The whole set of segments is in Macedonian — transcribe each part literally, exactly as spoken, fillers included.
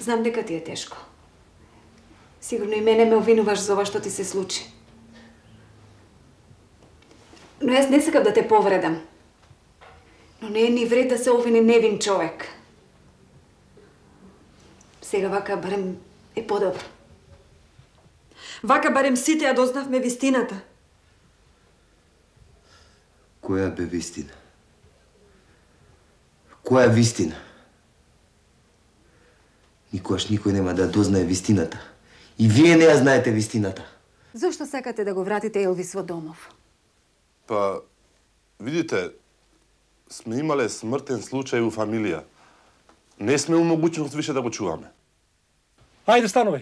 Знам дека ти е тешко. Сигурно и мене ме обвинуваш за ова што ти се случи. Но јас не сакам да те повредам. Но не е ни вред да се обвини невин човек. Сега вака барем е подобро. Вака барем сите ја дознавме вистината. Која бе вистина? Која вистина? Никогаш никој нема да дознае вистината. И вие не ја знаете вистината. Зошто сакате да го вратите Елвис во домов? Па, видите, сме имале смртен случај у фамилија. Не сме у могуćност више да го чуваме. Ајде, становај.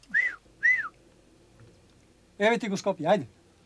Еве ти го Скопје, ајде.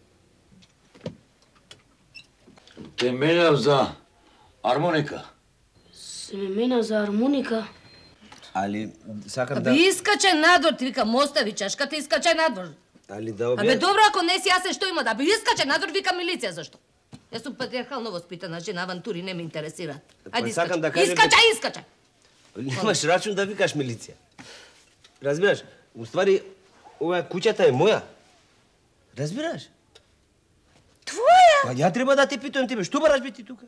Те менав за армоника. Се ме мена за армоника. Али сакам да... Аби искаче надвор, ти викам, остави чашката, искаче надвор. Али да објасни... Абе добро, ако не си јасен што има да би искаче надвор, вика милиција, зашто? Јас сум патриархално воспитана жена, авантури не ме интересираат. Ајде искаче, да кажем искаче, дека... искаче! Немаш рачун да викаш милиција. Разбираш? Уствари, ова куќата е моја. Разбираш? Твоја? Па ја треба да те питувам тебе, што бараш бе ти тука?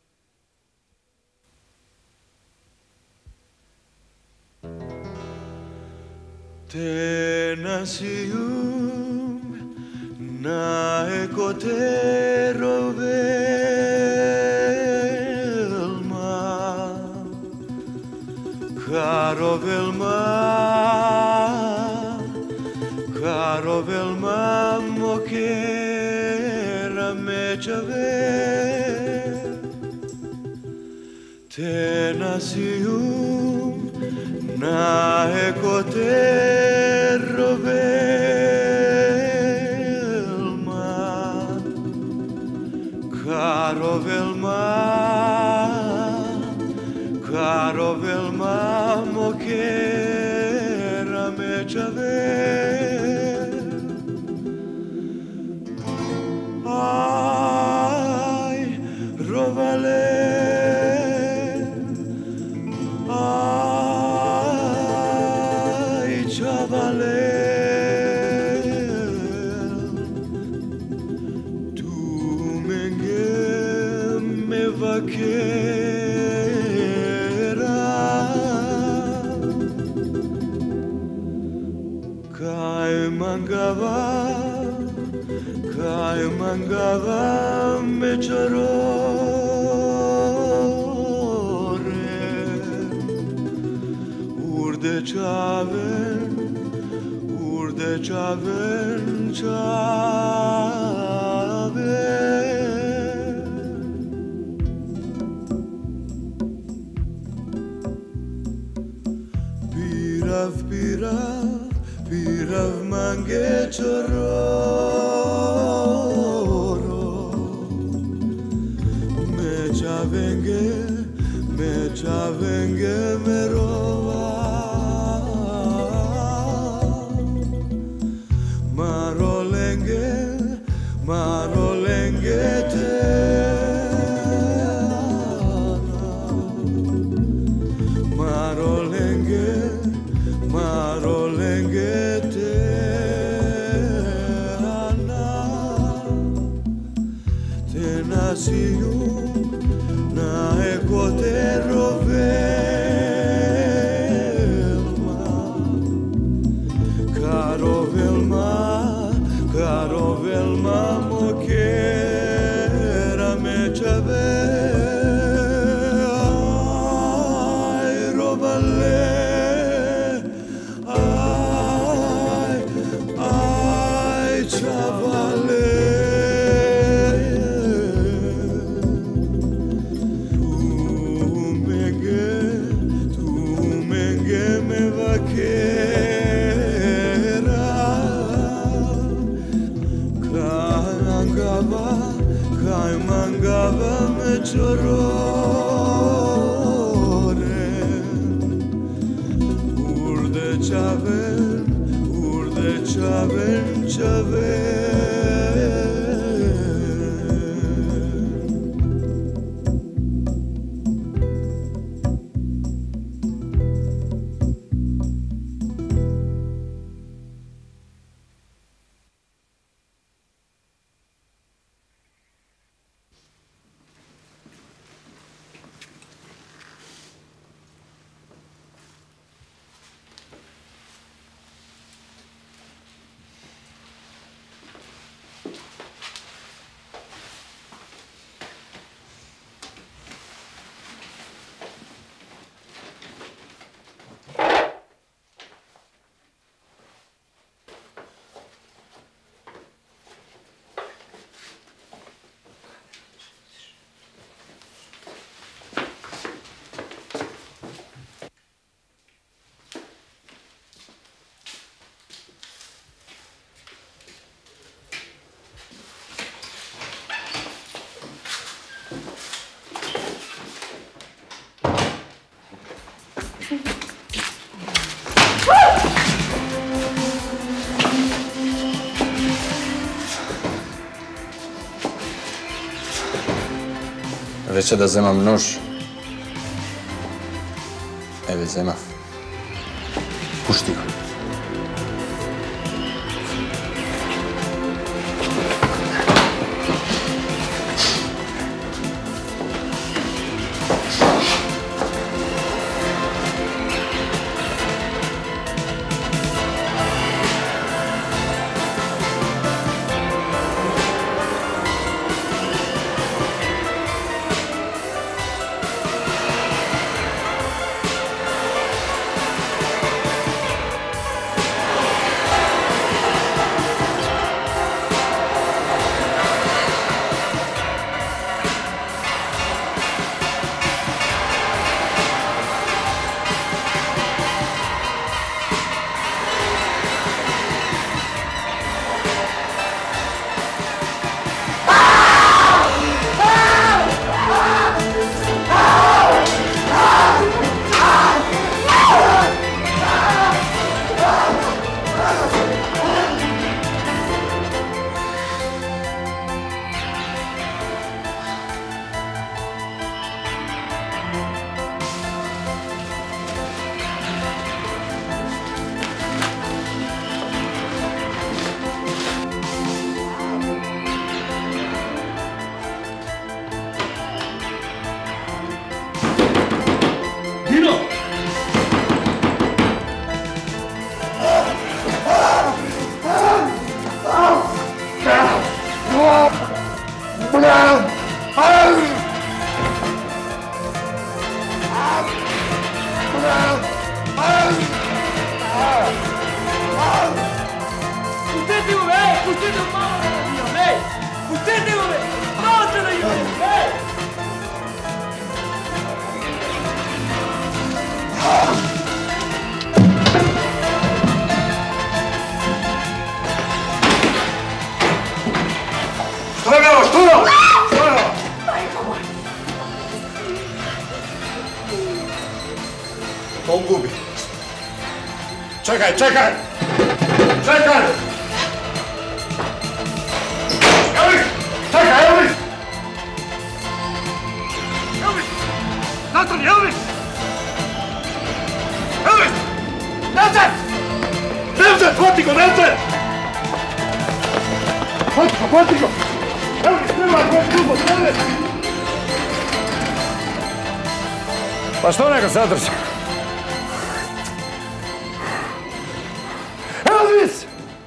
Te nacium na ecotero velma, caro velma, caro velma, moquera me chave. Te nacium na ecotero velma, caro velma, caro velma, moquera me chave. Ai, rovale. Kai mangava me chorore urde chaven urde chaven chaven pirav pirav pirav mange chororo me chavenge me chavenge me rova marolenge marolenge te marolenge marolenge te nacium na ecotero velma, caro velma, caro velma, moquera me chave. Ai, robale, ai, ai, chavale. Chorore urde chaven urde chaven chaven Reče da zemam nož. Evo zemav. Pušti ga. On gubi. Čekaj, čekaj! Čekaj! Elvis! Čekaj, Elvis! Elvis! Nathan, Elvis! Elvis! Nelson! Nelson, hvati go, Nelson! Hvati go, hvati go! Elvis, nema go, klubo, Elvis! Pa što neka zadrži? Elvis!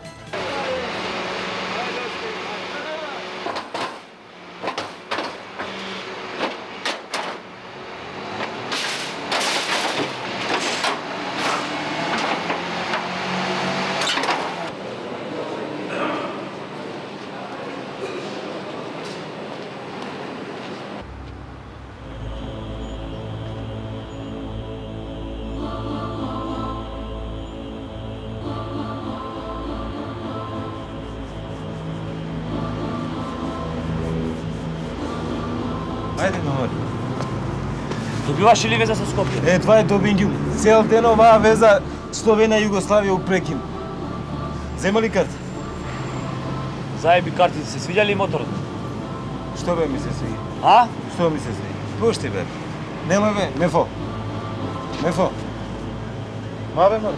Ajde, говори. Добиваш ли веза со Скопје? Е, това е Добингјум. Цел ден оваа веза Словенија Југославија упреким. Зема ли карта? Заеби картите, се свиѓа ли моторот? Што бе ми се свиѓа? А? Што ми се свиѓа? Пушти бе. Нема бе, Мефо. Мефо. Ма бе, ма.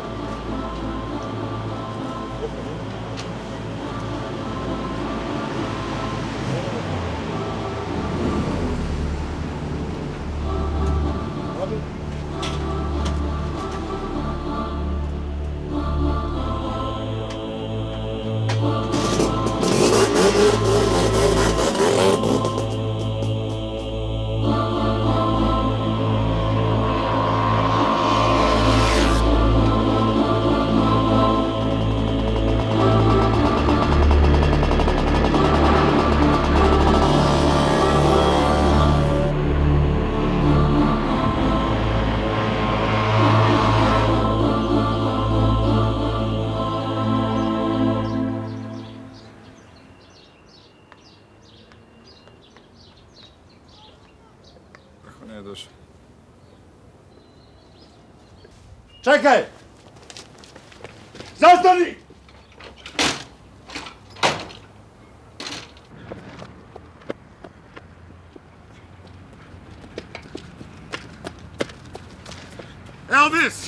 Čekaj! Zastani! Elvis!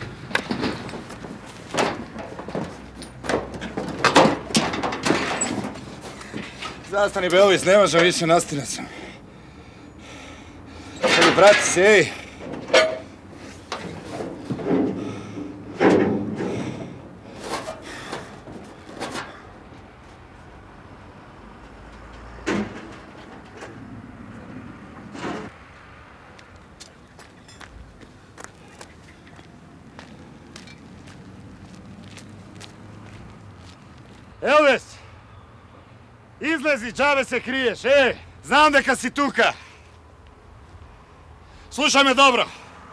Zastani be, Elvis, ne možem više, nastinat sam. Hajde, vrati se, ej! Elvis! Izlezi, džabe se kriješ, ej! Znam deka si tuka! Slušaj me dobro!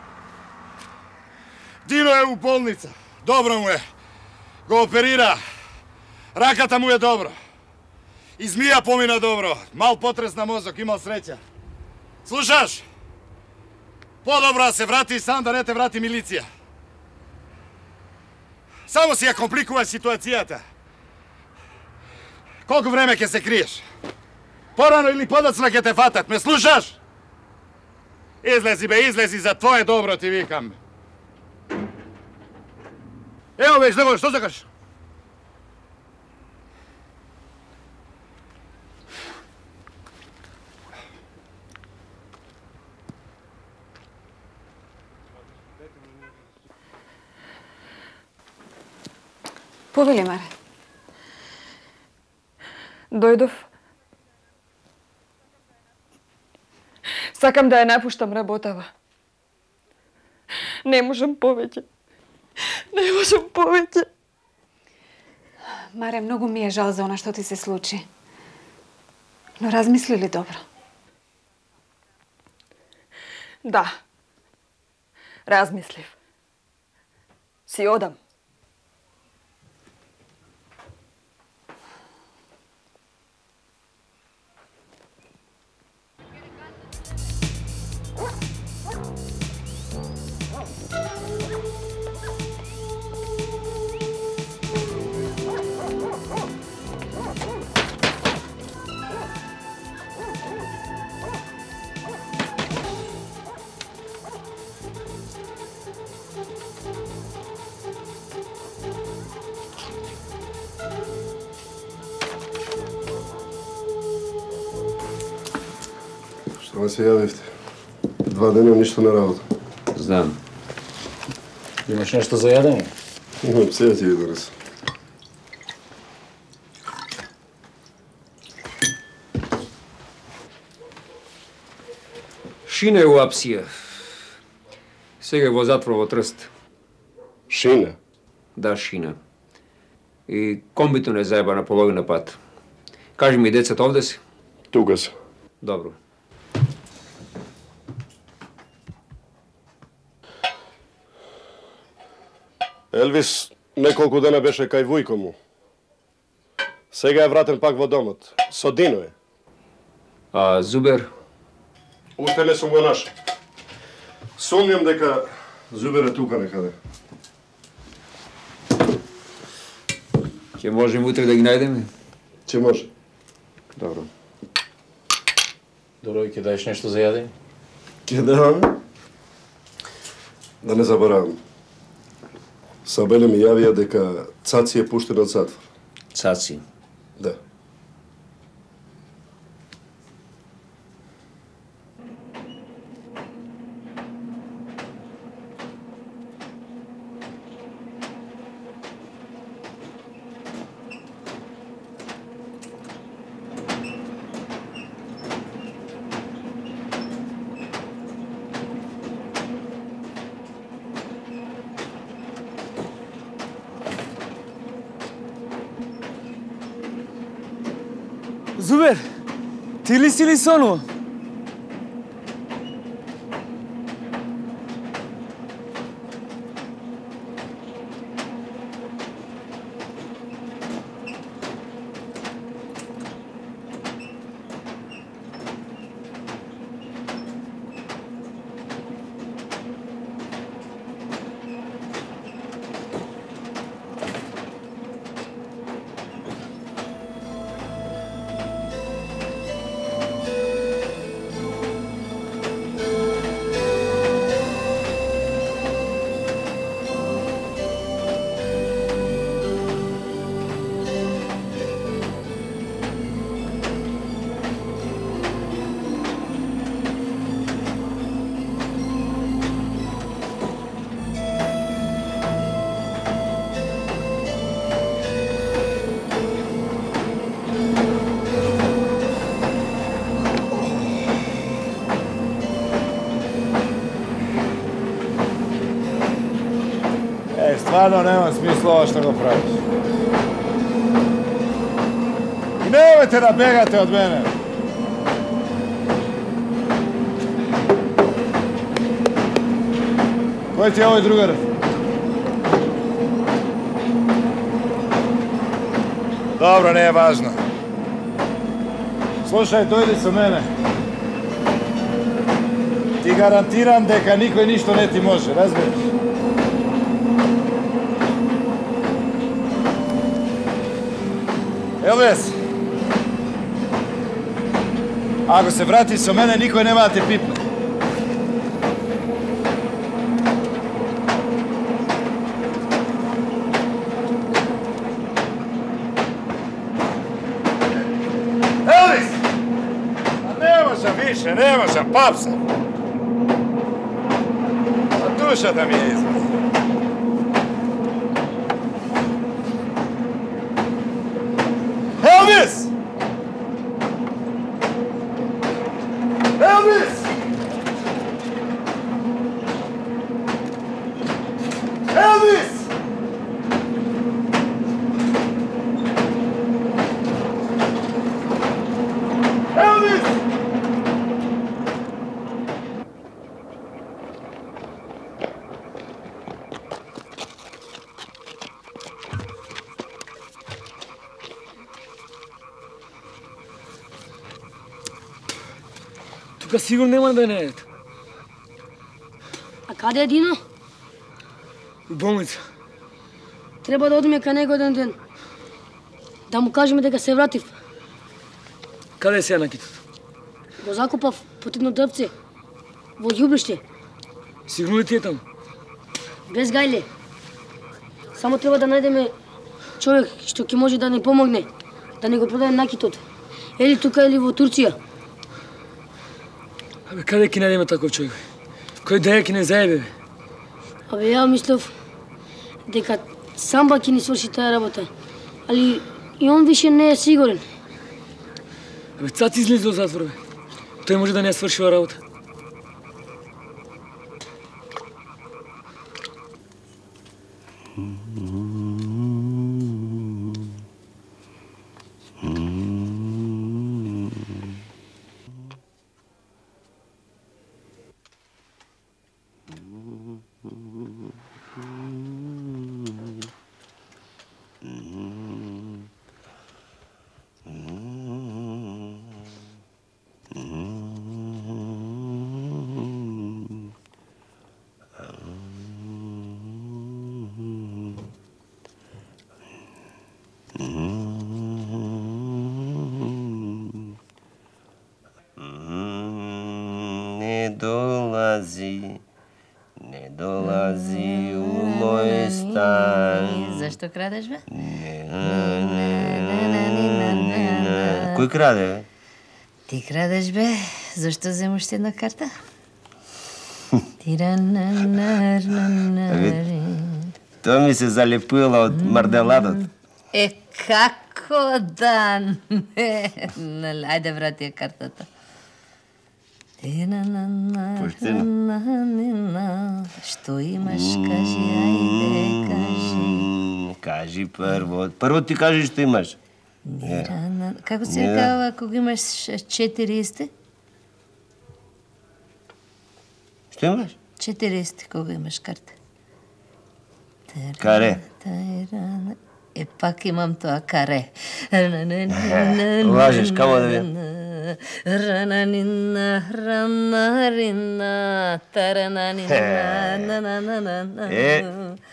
Dino je u bolnica, dobro mu je. Go operira, rakata mu je dobro. I zmija pomina dobro, mal potres na mozak, imal sreća. Slušaš? Podobra se vrati sam da ne te vrati milicija. Samo si ja komplikuva situacijata. Koliko vreme ke se kriješ? Porano ili podacla ke te fatat, me slušaš? Izlezi be, izlezi, za tvoje dobro ti vikam. Evo već, nego, što zakaš? Повели, Маре. Дојдов. Сакам да ја напуштам работава. Не можам повеќе. Не можам повеќе. Маре, многу ми е жал за она што ти се случи. Но размисли ли добро? Да. Размислив. Си одам. Ама се јавивте. Два дена ништо на работа. Знам. Имаш нешто за јадење? Имам, сега ти ви донесам. Шина е у апсија. Сега е во затвор во Трст. Шина? Да, Шина. И комбито не заеба на половина пат. Кажи ми, децата овде си? Тука се. Добро. Елвис неколку дена беше кај вујко му. Сега е вратен пак во домот. Со Дино е. А Зубер? Уште не сум го нашел. Сумњам дека Зубер е тука некаде. Ќе можеме утре да ги најдеме? Ќе може. Добро. Дорој, ќе даеш нешто за јадење? Ќе даваме. Да не заборавам. Сабеле ми јавија дека Цаци е пуштен од затвор. Цаци? Да. Зубер, ти ли си ли соно? Stvarno nema smisla ovo što ga praviš. I nemojte da begate od mene. Koji ti je ovaj drugar? Dobro, nije važno. Slušaj, dojdi sa mene. Ti garantiram deka niko ništa ne ti može, razumiješ? Elvis, ako se vratiš sa mene, niko nema da te pipne. Elvis! A ne možem više, ne možem, pap sam. A duša da mi je izgleda. Elvis! Elvis! Elvis! Elvis! Тука сигурно нема да не е. А каде е Дино? У болница. Треба да одиме кај него еден ден. Да му кажеме дека се вратив. Каде е сега накитот? Го закопав под едно дрвце. Во ѓубриште. Сигурно ли ти е таму? Без гајле. Само треба да најдеме човек што ќе може да ни помогне. Да ни го продаде накитот. Или тука, или во Турција. Абе, каде ќе најдеме таков човек? Кој даја ќе не заебе, бе? Абе, ја мислев дека Самба ќе ни сврши таа работа. Али и он више не е сигурен. Абе, Цаци излезе од затвор, бе. Тој може да не ја сврши ова работа. Не долази, не долази у мой стан. Зашто крадеш, бе? Кој краде, бе? Ти крадеш, бе? Зашто вземаш една карта? Тоа ми се залепила од марделадот. Е, како да не? Ајде, врати ја картата. Поштено. Што имаш, кажи, ајде, кажи. Кажи прво. Прво ти кажи што имаш. Како се викава кога имаш четири исти? Што имаш? Четири исти кога имаш карта. Каре. Е, пак имам тоа каре. Лажеш, камо да видам. Рананина, ранарина, тарананина, Е.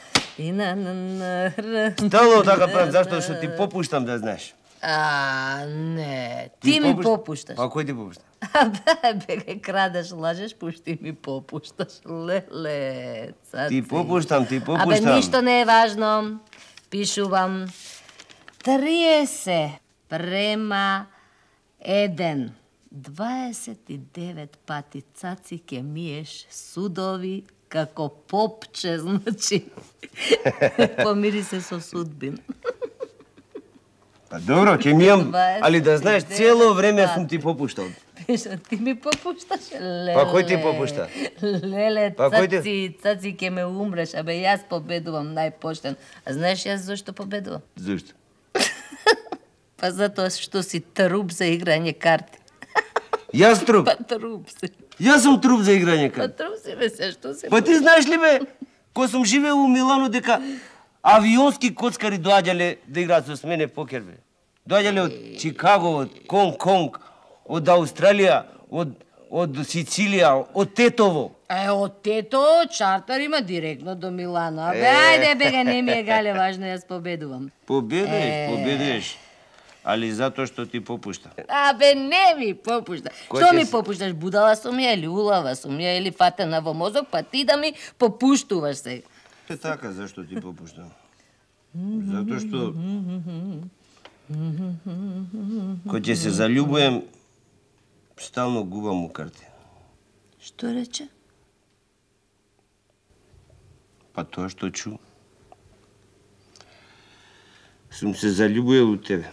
Стало така правам, зашто што ти попуштам да знаеш. А, не, ти ми попушташ. А кој ти попушта? Бе, крадеш, лажеш, пушти ми попушташ. Леле, цаци. Ти попуштам, ти попуштам. Абе, ништо не е важно. Пишувам. триесет према еден. дваесет и девет пати, цаци, ке миеш судови како попче, значи. Помири се со судбин. Па добро, ќе мијам, али да знаеш, цело време сум ти попуштал. Кажа, ти ми попушташ, леле. Па кој ти попушта? Леле, Па кој ти? цаци, цаци ке ме умреш, абе јас победувам најпоштен. А знаеш јас зашто победувам? Зашто? Па затоа што си труп за играње карти. Јас труп? Па труп си. Јас сум труп за играње Па карти. труп си, бе, се, што си? Па ти знаеш ли бе, кога сум живеел у Милано дека авионски коцкари доаѓале да играат со мене покер бе. Доаѓале од Чикаго, од Конг-Конг, од Австралија, од од Сицилија, од Тетово. Е, од Тето чартер има директно до Милано. Абе, ајде бега, не ми е гале важно, јас победувам. Победуваш, Е. победуваш. Али затоа што ти попушта. Абе, не ми попушта. Кој Што ќе ми с- попушташ? Будала сум ја или улава сум ја или фатена во мозок, па ти да ми попуштуваш се. Е така, зашто ти попуштам? Затоа што кога ќе се заљубуjem, стално губам у карти. Што рече? Па тоа што чу. Сум се заљубуел у тебе.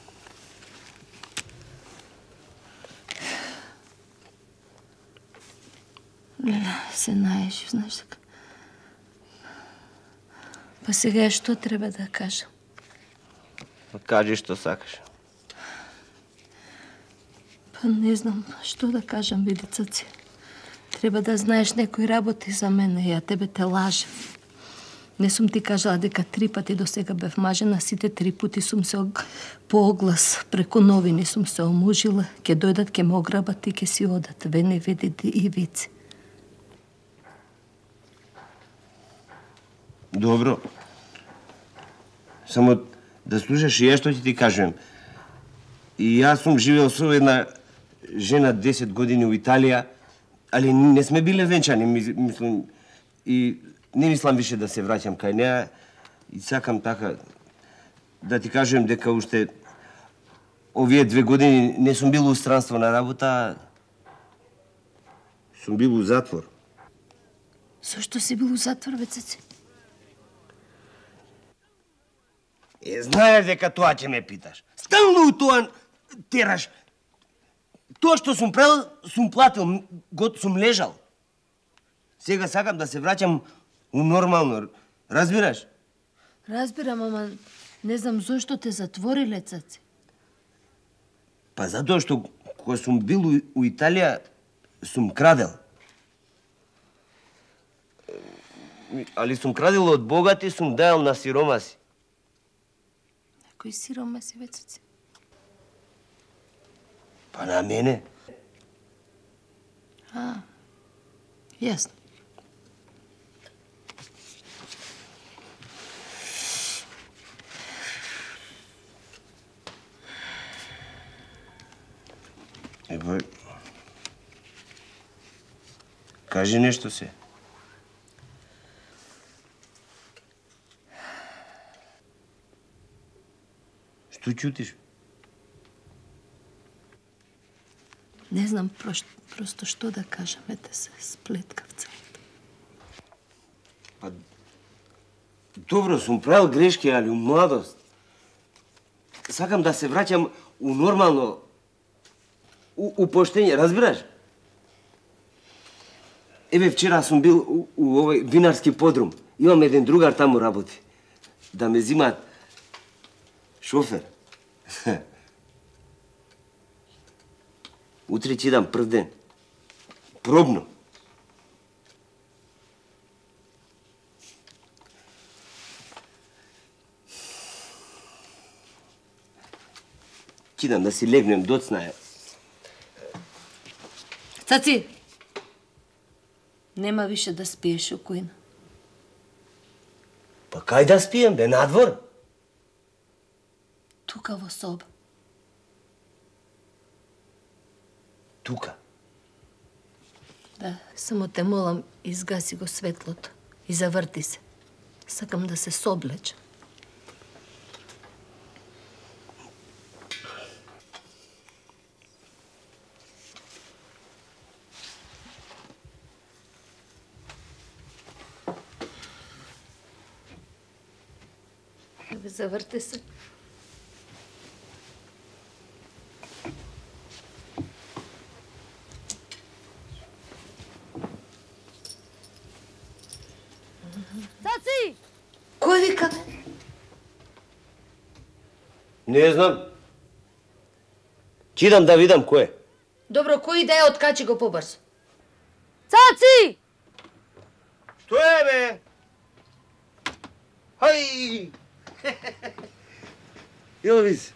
Леле, се наеш, знаеш така. Па сега што треба да кажам? Кажи што сакаш. Па не знам што да кажам, види цаци. Треба да знаеш некој работи за мене, ја тебе те лажем. Не сум ти кажала дека три пати до сега бев мажена, сите три пути сум се ог... по оглас, преку новини сум се омужила, ке дојдат, ке ме ограбат и ке си одат. Вене види и вици. Добро. Само да слушаш и ја што ќе ти кажувам. И јас сум живеел со една жена десет години у Италија, али не сме биле венчани, мис- мислам, и не мислам више да се враќам кај неа и сакам така да ти кажувам дека уште овие две години не сум бил у странство на работа, сум бил у затвор. Зошто си бил у затвор, бе, цаци? Е, знаеш дека тоа ќе ме питаш. Стално у тоа тераш. Тоа што сум правил, сум платил, год сум лежал. Сега сакам да се враќам у нормално, разбираш? Разбирам, ама не знам зошто те затвориле, цаци. Па затоа што кога сум бил у, у Италија, сум крадел. Али сум крадел од богати, сум дајал на сиромаси. Кој сирома си, бе, цаци? Па на мене. А, јасно. Ебе, кажи нешто се. Што чутиш? Не знам прош- просто што да кажам, ете се сплеткав целото. Па, добро, сум правил грешки, али у младост. Сакам да се враќам у нормално, у, у поштење, разбираш? Еве, вчера сум бил у, у овој винарски подрум. Имам еден другар таму работи. Да ме зимаат шофер. Утре ќе идам прв ден. Пробно. Ќе идам да си легнем доцна е. Цаци! Нема више да спиеш у кујна. Па кај да спием, бе, надвор? Тука во соба. Тука. Да, само те молам, изгаси го светлото и заврти се. Сакам да се соблечам. Абе, заврти се. Не знам. Ќе идам да видам кој е. Добро, кој да е, откачи го побрзо. Цаци! Што е, бе? Хај! Елвис.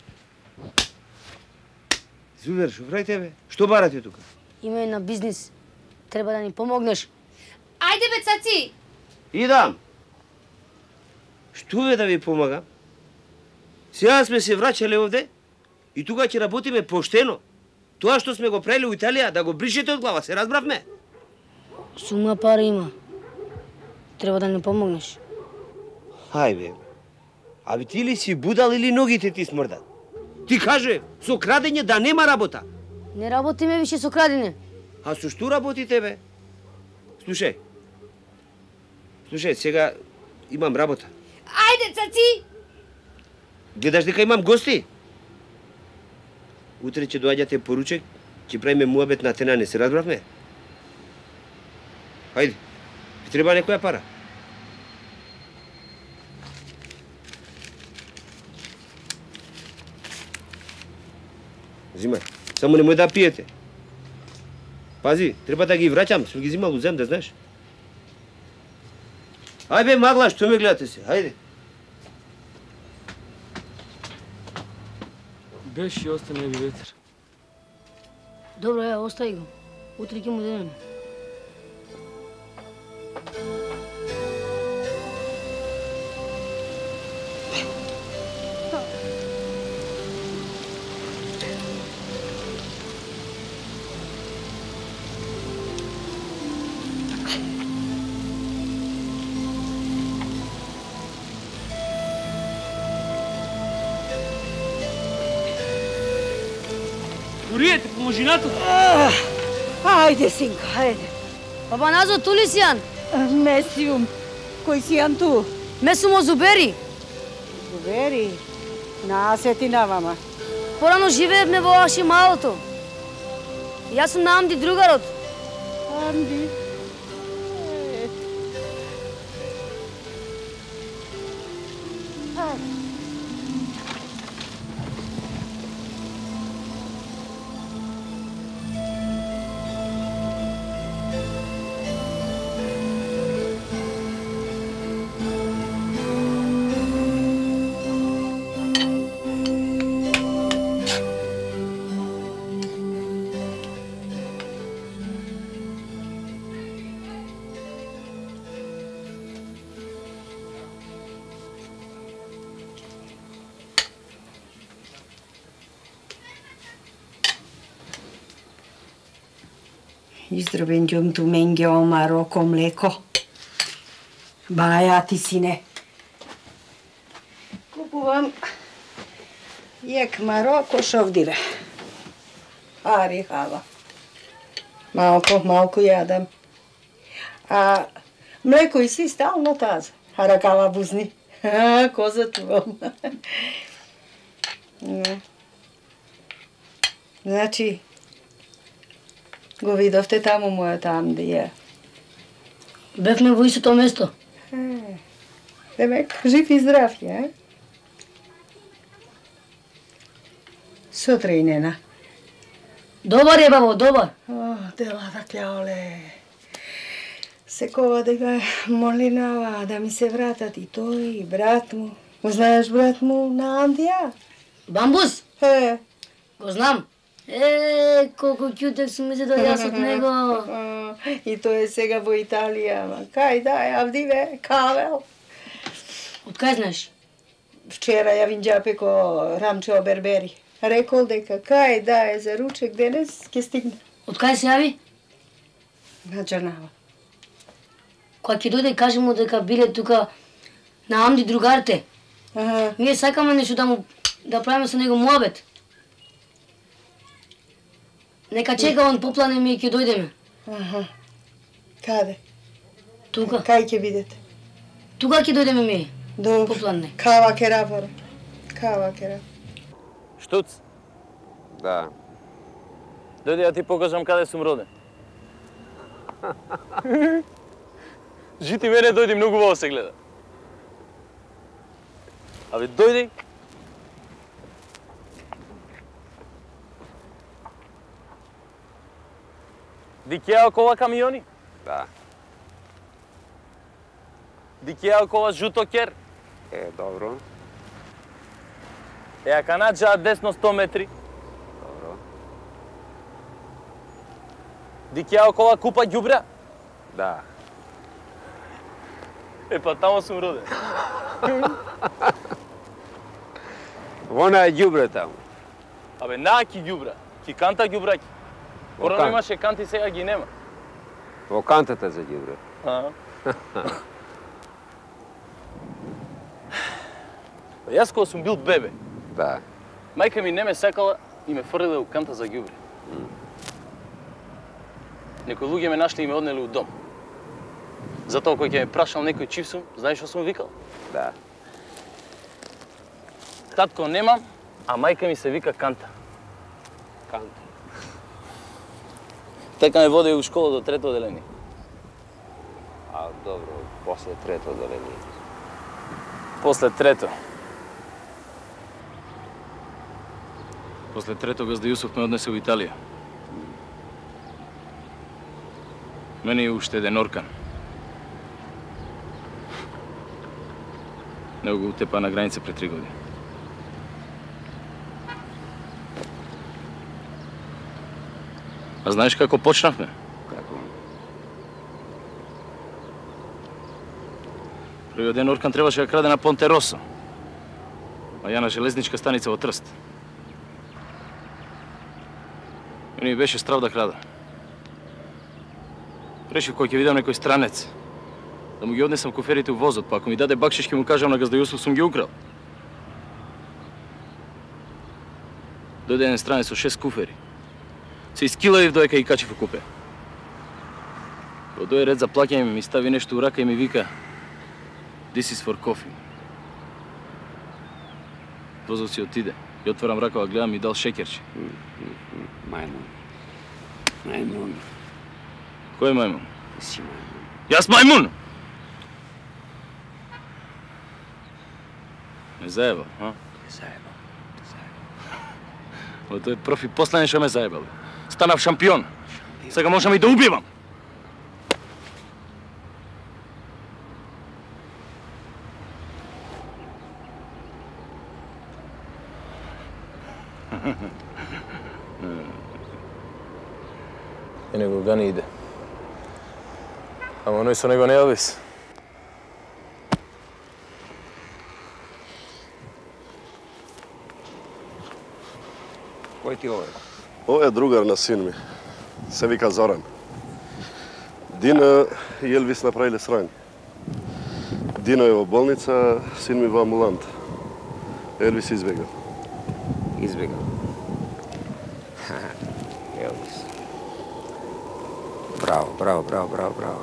Зубер, шо правите, бе? Што барате тука? Има една бизнис. Треба да ни помогнеш. Ајде, бе, Цаци! Идам. Што бе да ви помагам? Сега сме се враќале овде и тука ќе работиме поштено. Тоа што сме го правили у Италија, да го бришете од глава, се разбравме? Сума пара има. Треба да ни помогнеш. Хај бе. Аби ти ли си будал или ногите ти смрдат? Ти каже, со крадење да нема работа. Не работиме више со крадење. А со што работите, бе? Слушај. Слушај, сега имам работа. Ајде, Цаци! Гледаш дека имам гости? Утре ќе доаѓате поручек, ќе правиме муабет на тена, не се разбравме? Хајде, ви треба некоја пара. Зимај, само немој да пиете. Пази, треба да ги враќам, сум ги зимал у земја, да знаеш. Ајде, магла, што ме гледате се, ајде. Беше и остане ви ветер. Добро, ја, остави го. Утре ќе му дадеме. Дориете, поможи нато. Ајде, синко, ајде. Баба Назо, ту ли си јан? Месиум. Кој си јан ту? Месумо Зубери. Зубери? На сети на вама. Порано живеевме во Аши малото. Јас сум на Амди другарот. Амди? Издробен ѓум ту менге о Мароко млеко. Баја ти сине. Купувам јек Мароко шовдиве. Ари хава. Малко, малко јадам. А млеко и си стално таза. Харакала бузни. А, коза чувам. Значи, го видовте таму мојата Амдија. Бевме во истото место. Демек, жив и здрав ја, е? Сутре и нена. Добар е, бабо, добар. О, делата кјаоле. Секова дека молинава да ми се вратат и тој, и брат му. Го знаеш брат му на Амдија? Бамбус? Е. Го знам. Е, колку кјутек сум мислел да јас од него. И тој е сега во Италија, ама кај да е, Авдиве, кавел. Од кај знаеш? Вчера ја винџапе ко Рамчо Бербери. Рекол дека кај да е за ручек денес ќе стигне. Од кај се јави? На Джанава. Кога ќе дојде, кажи му дека биле тука на Амди другарите. Ага. Ние сакаме нешто да му да правиме со него муабет. Нека чека он поплане ми и ќе дојдеме. Аха. Каде? Тука. Кај ќе бидете? Тука ќе дојдеме ми. Добро. Поплане. Кава ке рафара. Кава ке рафара. Штуц, Да. дојди да ти покажам каде сум роден. Жити мене дојди, многу убаво се гледа. Абе, дојди. Ди ќе около камиони? Да. Ди ќе около жуто кер? Е, добро. Е, ака наđa десно сто метри? Добро. Ди ќе около купа ѓубра? Да. Е, па тамо сум роден. Вона е ѓубре таму. Абе, наки ѓубра. Ки канта ѓубраки. Порано кант. имаше канти, сега ги нема. Во кантата за ѓубре. А. Јас кога сум бил бебе, Да. мајка ми не ме сакала и ме фрлила у канта за ѓубре. Некои луѓе ме нашли и ме однели у дом. Затоа кој ќе ме прашал некој чив сум, знаеш што сум викал? Да. Татко немам, а мајка ми се вика Канта. Канта. Така ме води у школа до трето оделение. А, добро, после трето оделение. После трето. После трето газда Јусуф ме однесе у Италија. Мене и уште еден оркан. Него го утепа на граница пред три години. А знаеш како почнавме? Како? Првиот ден оркан требаше да краде на Понте Росо, а ја на железничка станица во Трст. Мене ми беше страв да крада. Решив кој ќе видам некој странец, да му ги однесам куферите у возот, па ако ми даде бакшиш ќе му кажам на газда Јусуф сум ги украл. Дојде еден странец со шест куфери. Се искилавив доека и качив у купе. Кога дојде ред за плаќање ми стави нешто у рака и ми вика "This is for coffee." Возот си отиде. И отворам ракава, гледам и дал шекерче. Мајмун. Мајмун. Кој е мајмун? Си мајмун. Јас мајмун! Ме заебал, а? Ме заебал. Ова тој е профи последен што ме заебал. Станав шампион. Сега можам и да убивам. И него Гани иде. Ама оној со него не Елвис. Кој ти овој? Ова е другар на син ми. Се вика Зоран. Дина и Елвис направиле срање. Дина е во болница, син ми во амбулант. Елвис избегал. Избегал. Елвис. Браво, браво, браво, браво, браво.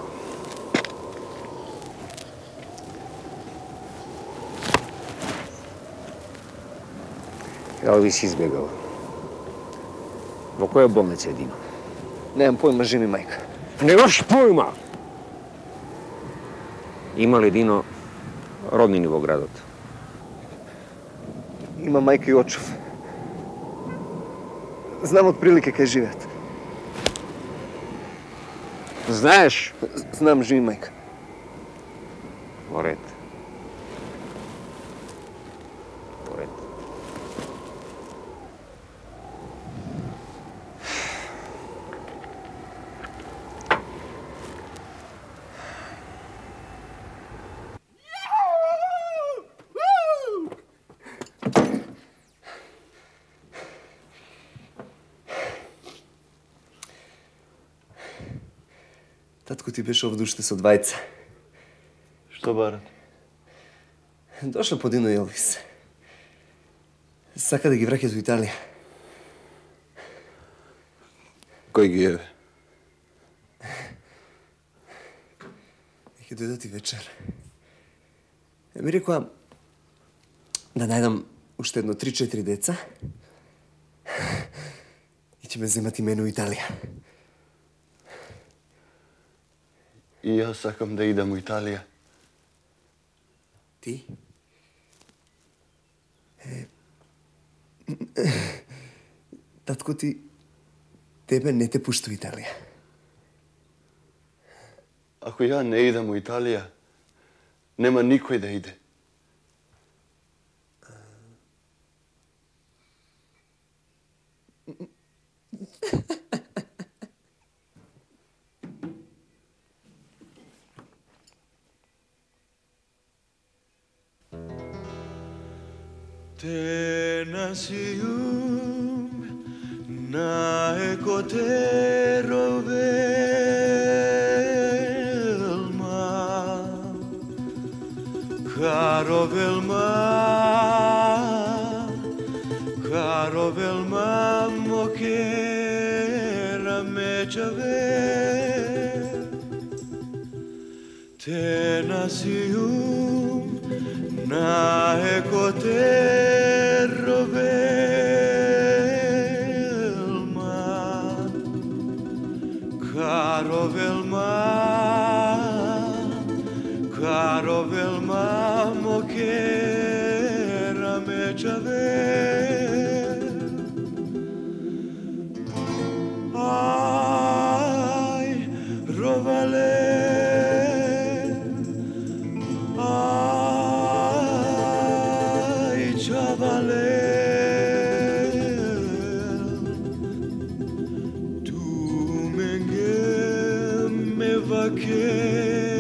Елвис избегал. Во која болница е Дино? Немам појма, жени мајка. Немаш појма! Има ли Дино роднини во градот? Има мајка и очов. Знам од прилike кај живеат. Знаеш? Знам, жени мајка. Во ред. Во ред. Татко ти беше овде уште со двајца. Што барат? Дошло по Дино и Елвис. Сака да ги враќа до Италија. Кој ги е? Ќе дојдат и вечер. Е, ми рекоа да најдам уште едно три-четири деца и ќе ме земат и мене у Италија. И јас сакам да идам у Италија. Ти? Е... Татко ти тебе не те пушта у Италија. Ако ја не идам у Италија, нема никој да иде. Tenasium na ekotero velma, caro velma, caro velma, moquera me chave. Tenasium na ekotero velma, caro velma, caro velma, moquera me chave. Ai, rovale. Tu mengem me vaquer.